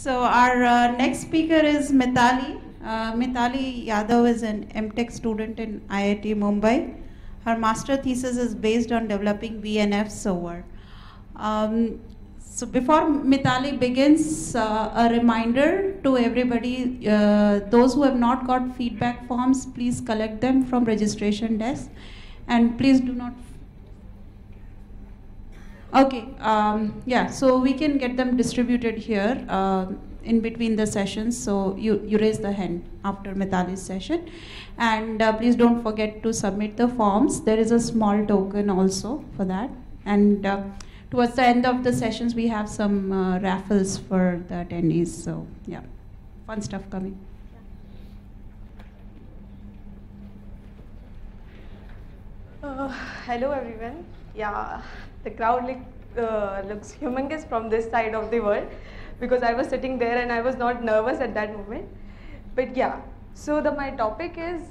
So our next speaker is Mitali. Mitali Yadav is an MTech student in IIT Mumbai. Her master thesis is based on developing VNF server. So before Mitali begins, a reminder to everybody, those who have not got feedback forms, please collect them from registration desk. And please do not... Okay, yeah, so we can get them distributed here in between the sessions. So you raise the hand after Mitali's session. And please don't forget to submit the forms. There is a small token also for that. And towards the end of the sessions, we have some raffles for the attendees. So yeah, fun stuff coming. Hello everyone. Yeah, the crowd looks humongous from this side of the world because I was sitting there and I was not nervous at that moment. But yeah, so my topic is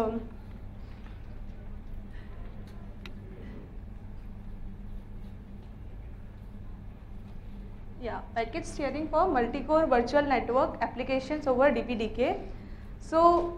package steering for multi-core virtual network applications over DPDK. So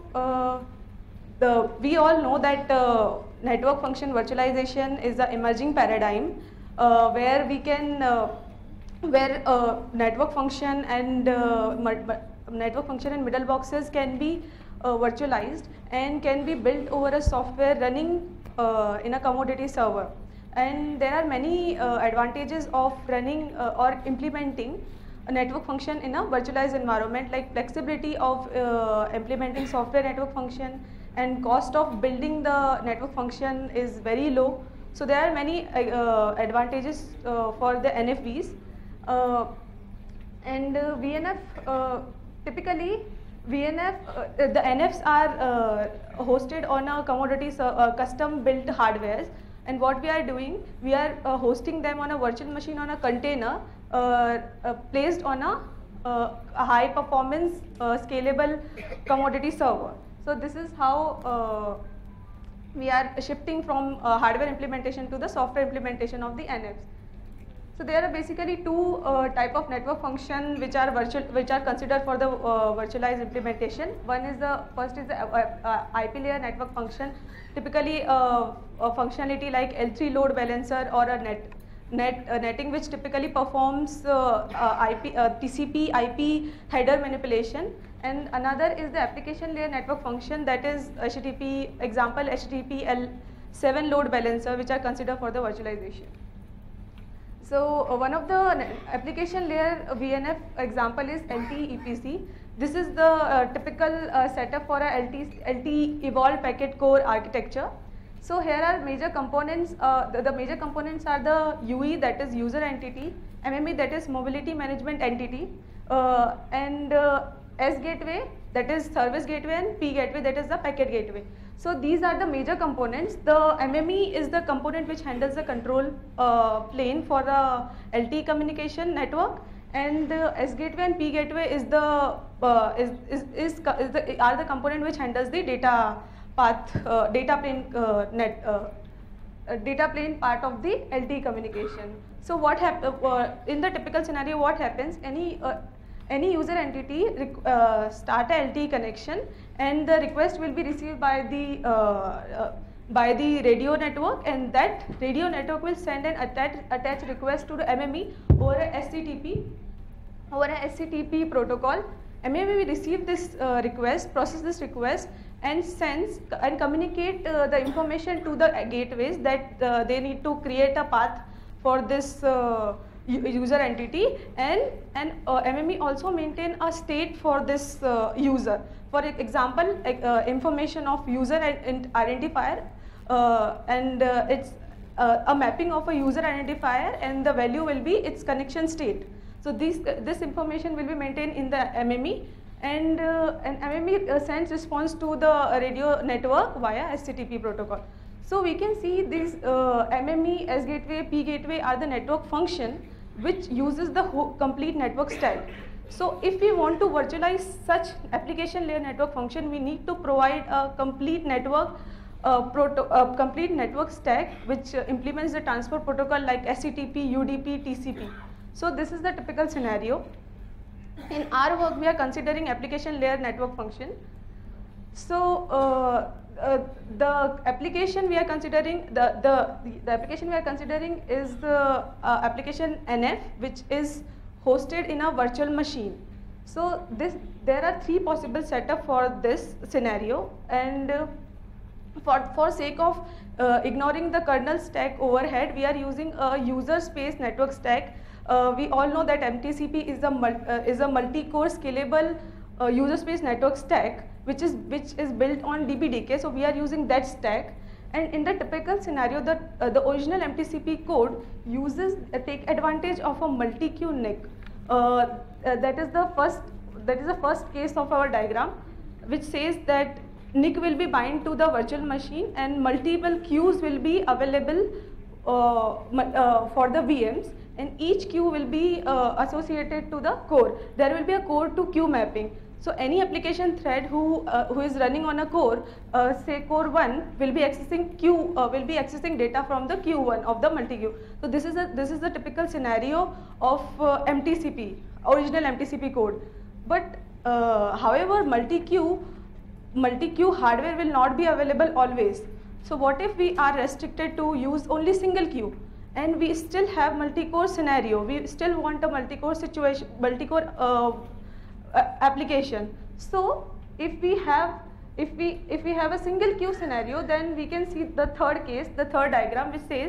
we all know that network function virtualization is an emerging paradigm where we can network function and middle boxes can be virtualized and can be built over a software running in a commodity server. And there are many advantages of running or implementing a network function in a virtualized environment, like flexibility of implementing software network function, and cost of building the network function is very low. So there are many advantages for the NFVs. VNF, typically VNF, the NFs are hosted on a commodity custom built hardwares. And what we are doing, we are hosting them on a virtual machine on a container placed on a high performance scalable commodity server. So this is how we are shifting from hardware implementation to the software implementation of the NFs. So there are basically two type of network function which are considered for the virtualized implementation. First is the IP layer network function, typically a functionality like L3 load balancer or a netting, which typically performs TCP IP header manipulation. And another is the application layer network function, that is HTTP, example HTTP L7 load balancer, which are considered for the virtualization. So one of the application layer VNF example is LT EPC. This is the typical setup for a LT evolved packet core architecture. So here are major components. The major components are the UE, that is user entity, MME, that is mobility management entity, and S gateway, that is service gateway, and P gateway, that is the packet gateway. So these are the major components. The MME is the component which handles the control plane for the LT communication network, and the S gateway and P gateway is the are the component which handles the data path, data plane data plane part of the LT communication. So what in the typical scenario, what happens? Any user entity start a LT connection, and the request will be received by the radio network, and that radio network will send an attached request to the MME over a SCTP protocol. MME will receive this request, process this request, and sends and communicate the information to the gateways that they need to create a path for this user entity, and MME also maintain a state for this user. For example, information of user identifier, and it's a mapping of a user identifier, and the value will be its connection state. So this information will be maintained in the MME, and MME sends response to the radio network via HTTP protocol. So we can see these MME, S gateway, P gateway are the network function which uses the complete network stack. So if we want to virtualize such application layer network function, we need to provide a complete network complete network stack which implements the transport protocol like HTTP, UDP, TCP. So this is the typical scenario. In our work, we are considering application layer network function. So the application we are considering, the application we are considering is the application NF, which is hosted in a virtual machine. So there are three possible setup for this scenario, and for sake of ignoring the kernel stack overhead, we are using a user space network stack. We all know that MTCP is a multi-core scalable user space network stack, which is built on DPDK. So we are using that stack. And in the typical scenario, the original MTCP code take advantage of a multi-queue NIC. That is the first case of our diagram, which says that NIC will be bind to the virtual machine and multiple queues will be available for the VMs, and each queue will be associated to the core. There will be a core to queue mapping. So any application thread who is running on a core, say core 1, will be accessing data from the Q1 of the multi-queue. So this is the typical scenario of MTCP, original MTCP code. But however, multi-queue hardware will not be available always. So what if we are restricted to use only single queue, and we still have multi-core scenario? We still want a multi-core situation, application. So if we have a single queue scenario, then we can see the third case, the third diagram, which says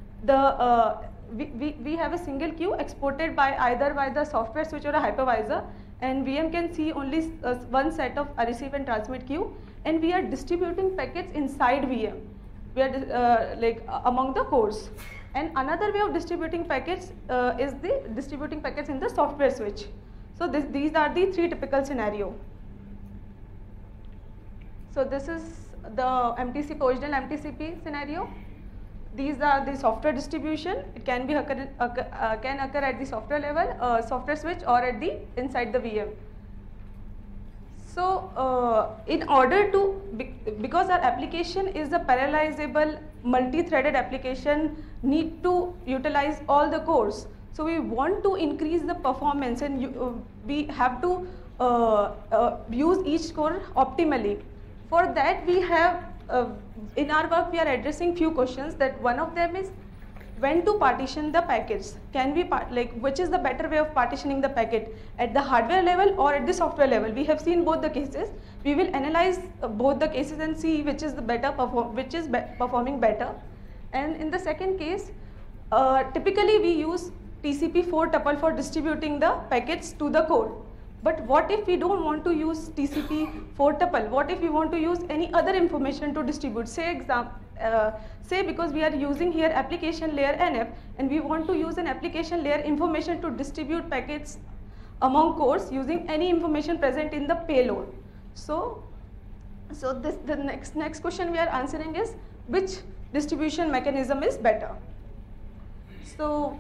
we have a single queue exported either by the software switch or a hypervisor, and VM can see only one set of receive and transmit queue, and we are distributing packets inside VM. We are among the cores. And another way of distributing packets is the distributing packets in the software switch. So these are the three typical scenario. So this is the original MTCP scenario. These are the software distribution. It can occur at the software level, software switch, or at the inside the VM. So in order to, because our application is a parallelizable multi-threaded application, need to utilize all the cores. So we want to increase the performance, and we have to use each core optimally. For that, we have in our work we are addressing few questions. That one of them is when to partition the packets. Can we which is the better way of partitioning the packet, at the hardware level or at the software level? We have seen both the cases. We will analyze both the cases and see which is the performing better. And in the second case, typically we use TCP4 tuple for distributing the packets to the core. But what if we don't want to use TCP4 tuple? What if we want to use any other information to distribute? Say because we are using here application layer NF, and we want to use an application layer information to distribute packets among cores using any information present in the payload. So the next question we are answering is which distribution mechanism is better. So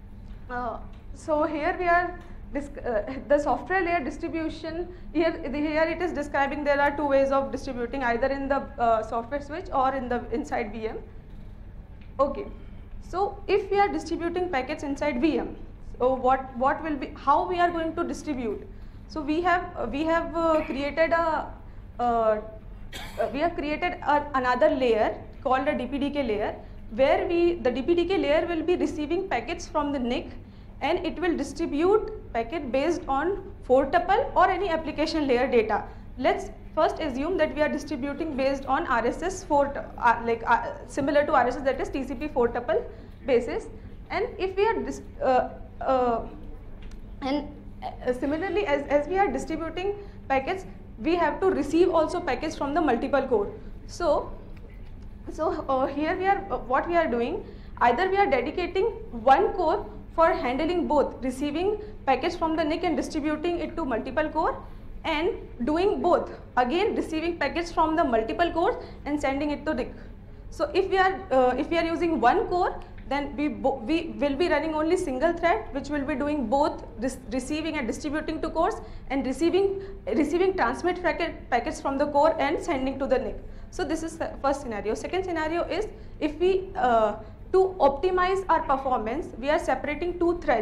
here we are the software layer distribution. Here it is describing there are two ways of distributing, either in the software switch or in the inside VM. Okay, so if we are distributing packets inside VM, so what will be, how we are going to distribute? So we have created another layer called a DPDK layer, where the DPDK layer will be receiving packets from the NIC, and it will distribute packet based on 4 tuple or any application layer data. Let's first assume that we are distributing based on RSS 4, similar to RSS, that is TCP 4 tuple basis. And if we are similarly, as we are distributing packets, we have to receive also packets from the multiple core. So here what we are doing, either we are dedicating one core for handling both, receiving packets from the NIC and distributing it to multiple core, and doing both, again receiving packets from the multiple cores and sending it to NIC. So if we are using one core, then we will be running only single thread, which will be doing both receiving and distributing to cores, and receiving transmit packets from the core and sending to the NIC. So this is the first scenario. Second scenario is, if we to optimize our performance, we are separating two threads.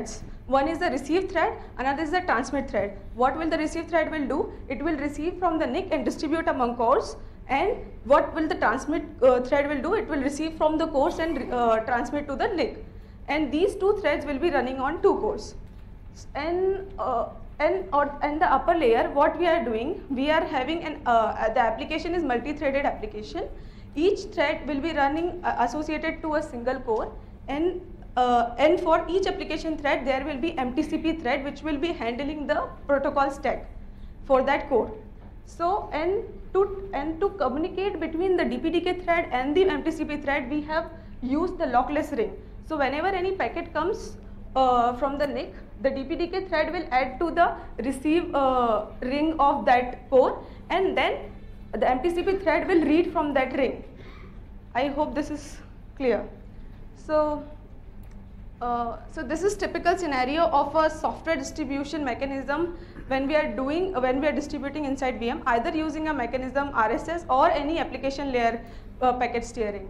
One is the receive thread, another is the transmit thread. What will the receive thread will do? It will receive from the NIC and distribute among cores. And what will the transmit thread will do? It will receive from the cores and transmit to the NIC. And these two threads will be running on two cores. And the upper layer, what we are doing, we are having the application is multi-threaded application. Each thread will be running associated to a single core, and for each application thread there will be MTCP thread which will be handling the protocol stack for that core. So and to communicate between the DPDK thread and the MTCP thread, we have used the lockless ring. So whenever any packet comes from the NIC, the DPDK thread will add to the receive ring of that core, and then the MTCP thread will read from that ring. I hope this is clear. So this is typical scenario of a software distribution mechanism when we are distributing inside VM, either using a mechanism RSS or any application layer packet steering.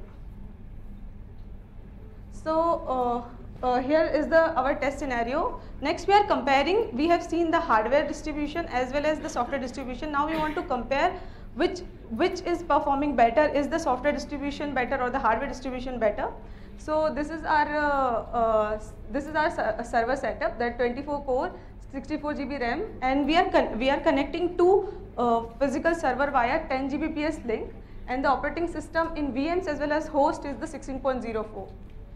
So here is our test scenario. Next we are comparing. We have seen the hardware distribution as well as the software distribution. Now we want to compare which is performing better. Is the software distribution better or the hardware distribution better? So this is our server setup, that 24 core, 64 GB RAM, and we are connecting to physical server via 10 Gbps link, and the operating system in VMs as well as host is the 16.04.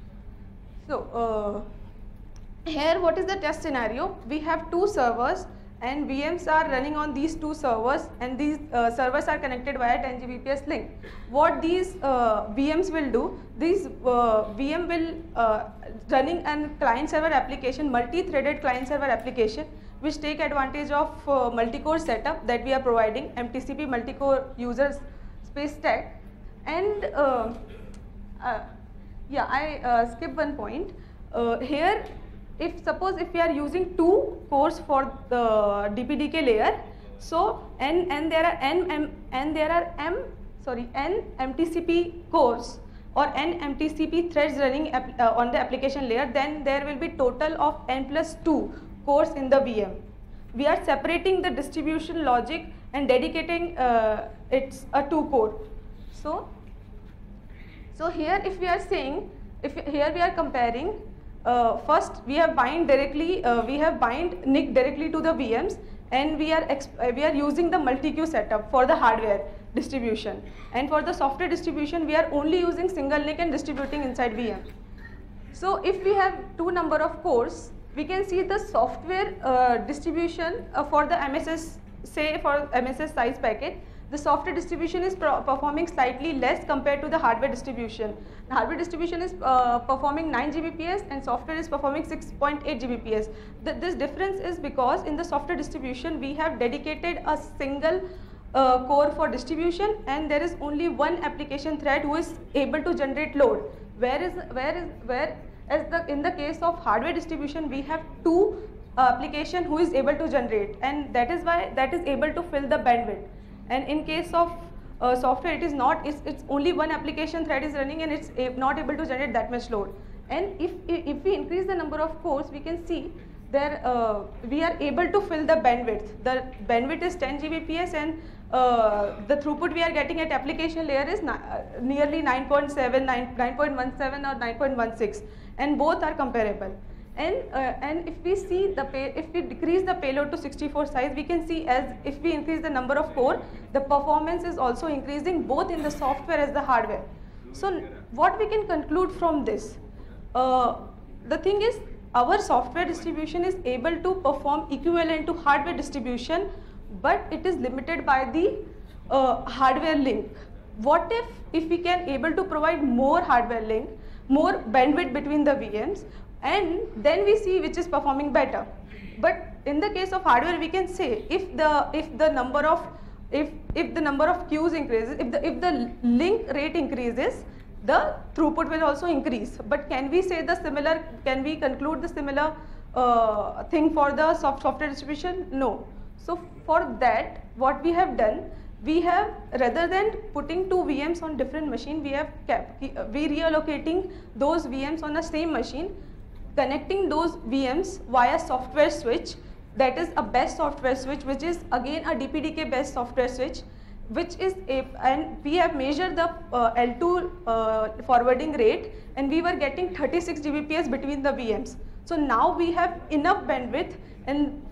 So here what is the test scenario? We have two servers and VMs are running on these two servers, and these servers are connected via 10 Gbps link. What these VMs will do, these VM will running an client server application, multi-threaded client server application, which take advantage of multi-core setup that we are providing, MTCP multi-core user space stack. And yeah, I skip one point. Here, suppose if we are using two cores for the DPDK layer, so and there are n MTCP cores or n MTCP threads running on the application layer, then there will be total of n+2 cores in the VM. We are separating the distribution logic and dedicating it's a 2-core. So here if we are saying, here we are comparing, first we have bind NIC directly to the VMs, and we are using the multi-queue setup for the hardware distribution, and for the software distribution we are only using single NIC and distributing inside VM. So if we have two number of cores, we can see the software distribution for the MSS, say for MSS size packet, the software distribution is performing slightly less compared to the hardware distribution. The hardware distribution is performing 9 Gbps and software is performing 6.8 Gbps. This difference is because in the software distribution we have dedicated a single core for distribution, and there is only one application thread who is able to generate load. In the case of hardware distribution we have two application who is able to generate, and that is why that is able to fill the bandwidth. And in case of software, it is not. It's only one application thread is running, and it's not able to generate that much load. And if we increase the number of cores, we can see there we are able to fill the bandwidth. The bandwidth is 10 Gbps, and the throughput we are getting at application layer is nearly 9.7, 9.17 or 9.16, and both are comparable. And if we see if we decrease the payload to 64 size, we can see as if we increase the number of core, the performance is also increasing both in the software as the hardware. So what we can conclude from this, the thing is our software distribution is able to perform equivalent to hardware distribution, but it is limited by the hardware link. What if we can able to provide more hardware link, more bandwidth between the VMs, and then we see which is performing better. But in the case of hardware, we can say if the number of queues increases, if the link rate increases, the throughput will also increase. But can we say the similar? Can we conclude the similar thing for the software distribution? No. So for that, what we have done, we have, rather than putting two VMs on different machine, we reallocating those VMs on the same machine, connecting those VMs via software switch, that is a best software switch, which is again a DPDK best software switch, which is and we have measured the L2 forwarding rate, and we were getting 36 Gbps between the VMs. So now we have enough bandwidth, and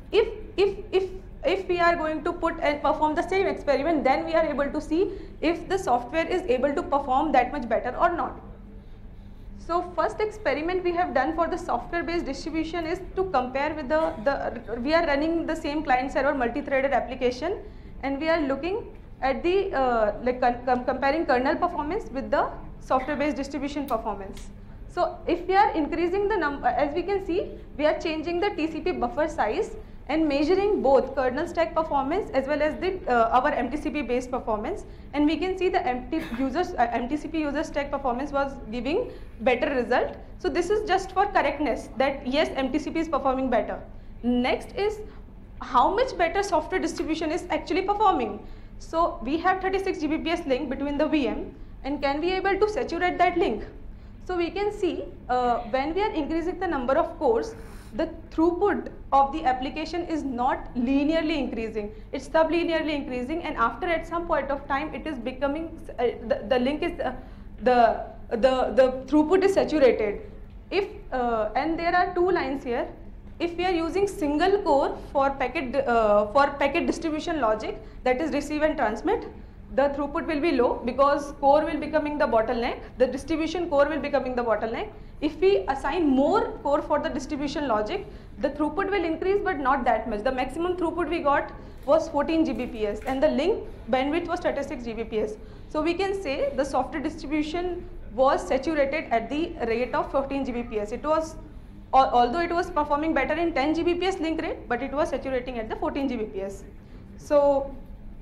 if we are going to put and perform the same experiment, then we are able to see if the software is able to perform that much better or not. So first experiment we have done for the software based distribution is to compare with we are running the same client server multi-threaded application, and we are looking at the comparing kernel performance with the software based distribution performance. So if we are increasing the number, as we can see, we are changing the TCP buffer size and measuring both kernel stack performance as well as the our MTCP based performance, and we can see the MTCP user stack performance was giving better result. So this is just for correctness that yes, MTCP is performing better. Next is how much better software distribution is actually performing. So we have 36 Gbps link between the VM, and can we able to saturate that link? So we can see when we are increasing the number of cores, the throughput of the application is not linearly increasing, it's sublinearly increasing, and after at some point of time it is becoming the link is the throughput is saturated. If and there are two lines here. If we are using single core for packet distribution logic, that is receive and transmit, the throughput will be low because core will becoming the bottleneck, the distribution core will becoming the bottleneck. If we assign more core for the distribution logic, the throughput will increase but not that much. The maximum throughput we got was 14 Gbps and the link bandwidth was 36 Gbps. So we can say the software distribution was saturated at the rate of 14 Gbps. It was, although it was performing better in 10 Gbps link rate, but it was saturating at the 14 Gbps. So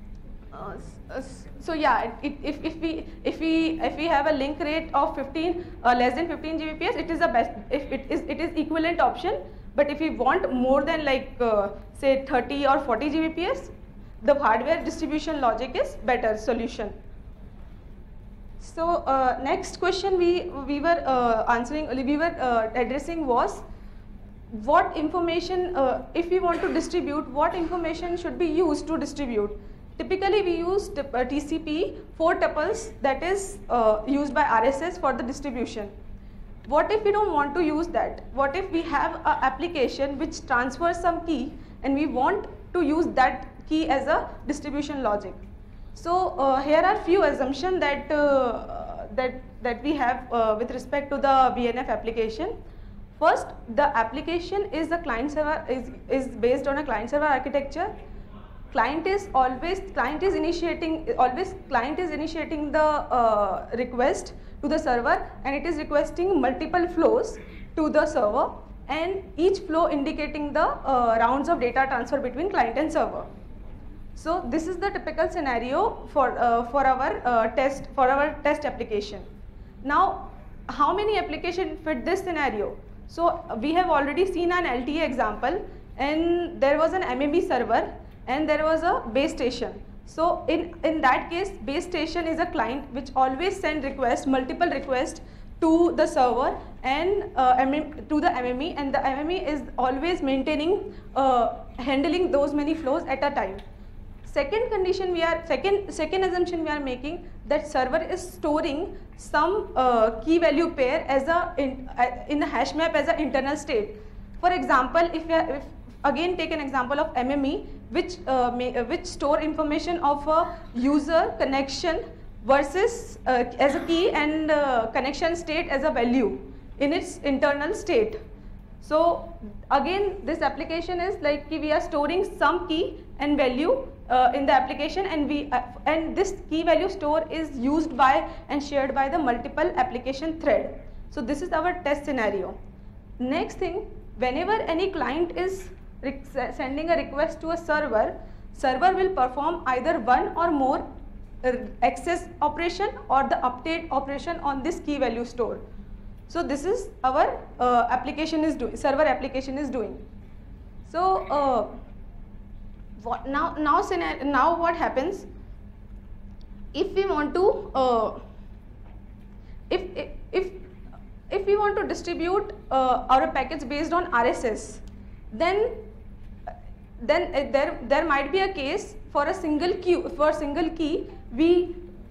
so yeah, if we have a link rate of 15 less than 15 Gbps, it is the best. If it is equivalent option. But if we want more than like say 30 or 40 Gbps, the hardware distribution logic is better solution. So next question we were addressing was what information, if we want to distribute, what information should be used to distribute. Typically we use TCP 4 tuples, that is used by RSS for the distribution. What if we don't want to use that? What if we have an application which transfers some key and we want to use that key as a distribution logic? So here are few assumptions that that we have with respect to the VNF application. First, the application is the client server is based on a client server architecture. Client is initiating the request to the server, and it is requesting multiple flows to the server, and each flow indicating the rounds of data transfer between client and server. So this is the typical scenario for our test application. Now, how many applications fit this scenario? So we have already seen an LTE example, and there was an MAB server and there was a base station. So in that case, base station is a client which always send requests, multiple requests to the server and to the MME, and the MME is always maintaining, handling those many flows at a time. Second condition second assumption we are making, that server is storing some key value pair as in the hash map as an internal state. For example, if again take an example of MME, which store information of a user connection versus as a key and connection state as a value in its internal state. So again, this application is like we are storing some key and value in the application, and this key value store is used by and shared by the multiple application thread. So this is our test scenario. Next thing, whenever any client is sending a request to a server will perform either one or more access operation or the update operation on this key value store. So this is our server application is doing. So now what happens if we want to if we want to distribute our packets based on RSS, then there might be a case for a single queue. For a single key, we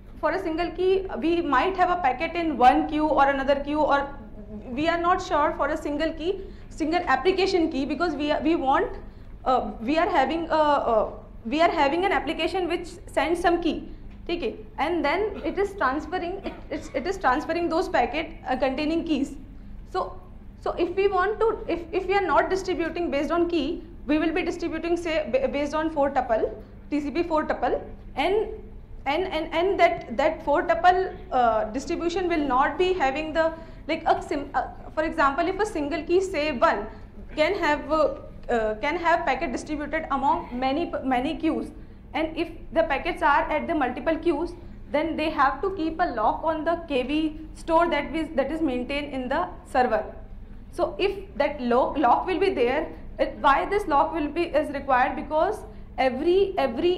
might have a packet in one queue or another queue, or we are not sure for a single key, single application key, because we are having an application which sends some key. Okay, and then it is transferring those packet containing keys. So if we want to, if we are not distributing based on key, we will be distributing, say, based on 4 tuple, TCP 4 tuple, and that 4 tuple distribution will not be having the, like, for example, if a single key, say 1, can have packet distributed among many queues, and if the packets are at the multiple queues, then they have to keep a lock on the KV store that is maintained in the server. So if that lock will be there, why this lock is required? Because every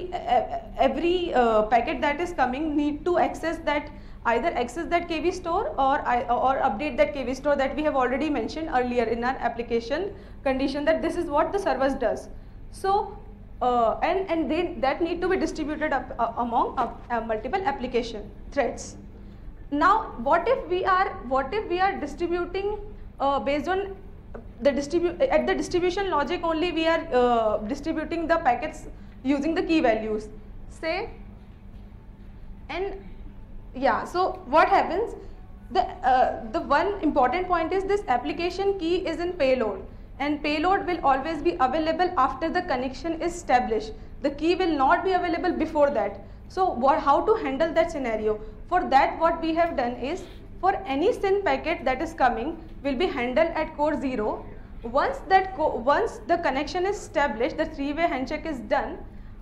packet that is coming need to either access that KV store or update that KV store that we have already mentioned earlier in our application condition, that this is what the servers does. So that need to be distributed among multiple application threads. Now, what if we are distributing based on at the distribution logic only, we are distributing the packets using the key values, say, and yeah. So what happens? The one important point is this application key is in payload, and payload will always be available after the connection is established. The key will not be available before that. So how to handle that scenario? For that, what we have done is, for any SYN packet that is coming, will be handled at core 0. Once the connection is established, the three-way handshake is done,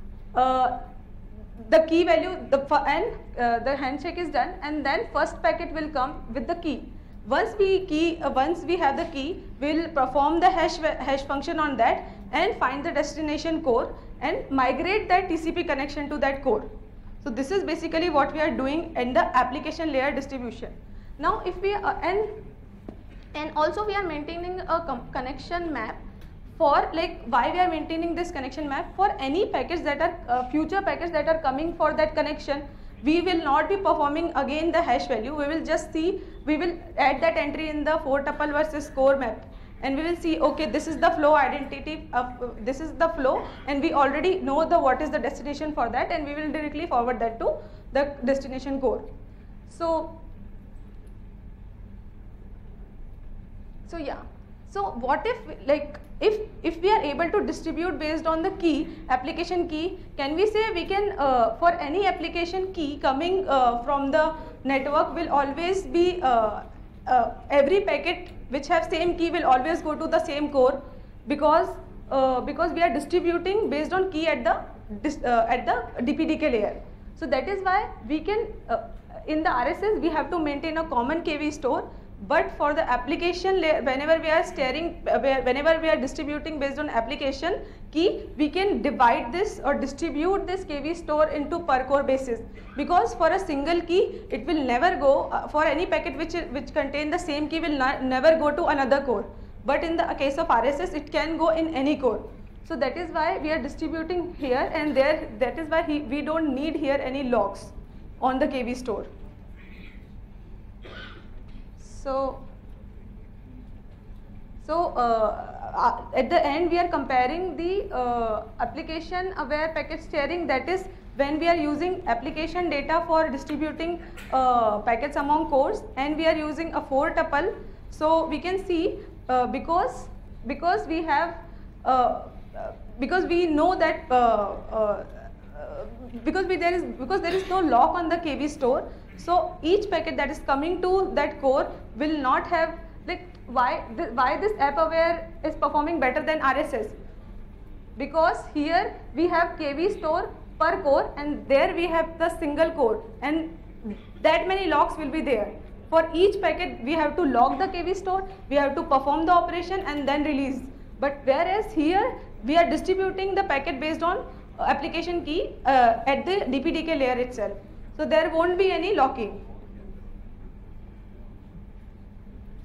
the key value, the handshake is done, and then first packet will come with the key. Once we have the key, we will perform the hash function on that and find the destination core and migrate that TCP connection to that core. So this is basically what we are doing in the application layer distribution. Now, if we and also we are maintaining a connection map for, like, why we are maintaining this connection map? For any packets that are future packets that are coming for that connection, we will not be performing again the hash value. We will just see, we will add that entry in the 4 tuple versus core map, and we will see, okay, this is the flow identity, this is the flow, and we already know what is the destination for that, and we will directly forward that to the destination core. So yeah, so what if, like, if we are able to distribute based on the key, application key, can we say we can, for any application key coming from the network will always be, every packet which have same key will always go to the same core, because we are distributing based on key at the DPDK layer. So that is why we can, in the RSS we have to maintain a common KV store. But for the application layer, whenever we are distributing based on application key, we can divide this or distribute this KV store into per core basis, because for a single key it will never go, for any packet which contain the same key will never go to another core. But in the case of RSS, it can go in any core. So that is why we are distributing here and there. That is why we don't need here any locks on the KV store. So at the end, we are comparing the application aware packet steering, that is when we are using application data for distributing packets among cores, and we are using a 4 tuple. So we can see, because we have because we know that because there is no lock on the KV store. So each packet that is coming to that core will not have, like, why this app aware is performing better than RSS? Because here we have KV store per core, and there we have the single core, and that many locks will be there. For each packet we have to lock the KV store, we have to perform the operation and then release. But whereas here we are distributing the packet based on application key at the DPDK layer itself. So there won't be any locking.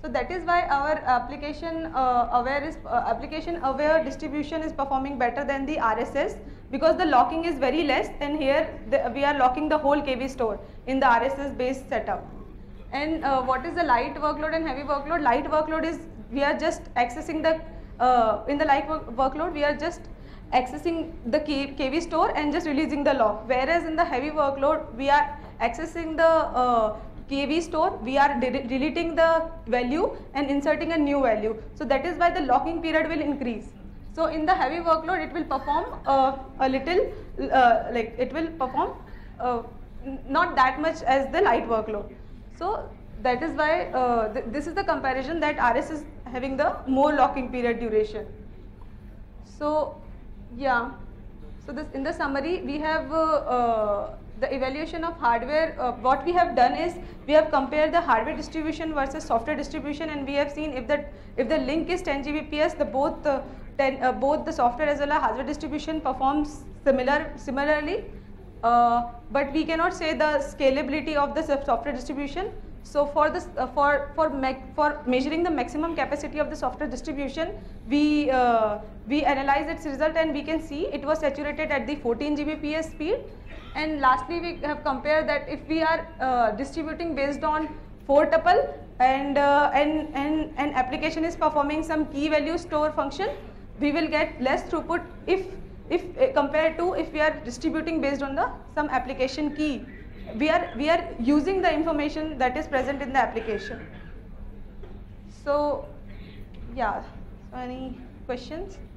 So that is why our application aware distribution is performing better than the RSS, because the locking is very less, and here we are locking the whole KV store in the RSS based setup. And what is the light workload and heavy workload? Light workload is we are just accessing the in the light workload we are just accessing the KV store and just releasing the lock, whereas in the heavy workload we are accessing the KV store, we are deleting the value and inserting a new value. So that is why the locking period will increase. So in the heavy workload it will perform a little like it will perform not that much as the light workload. So that is why this is the comparison that RS is having the more locking period duration. So yeah, so this in the summary we have the evaluation of hardware. What we have done is we have compared the hardware distribution versus software distribution, and we have seen if the link is 10 Gbps, both the software as well as hardware distribution performs similarly. But we cannot say the scalability of the software distribution. So for this for measuring the maximum capacity of the software distribution, we analyze its result, and we can see it was saturated at the 14 Gbps speed. And lastly, we have compared that if we are distributing based on 4 tuple and an application is performing some key value store function, we will get less throughput if compared to if we are distributing based on some application key. We are using the information that is present in the application. So yeah, so any questions?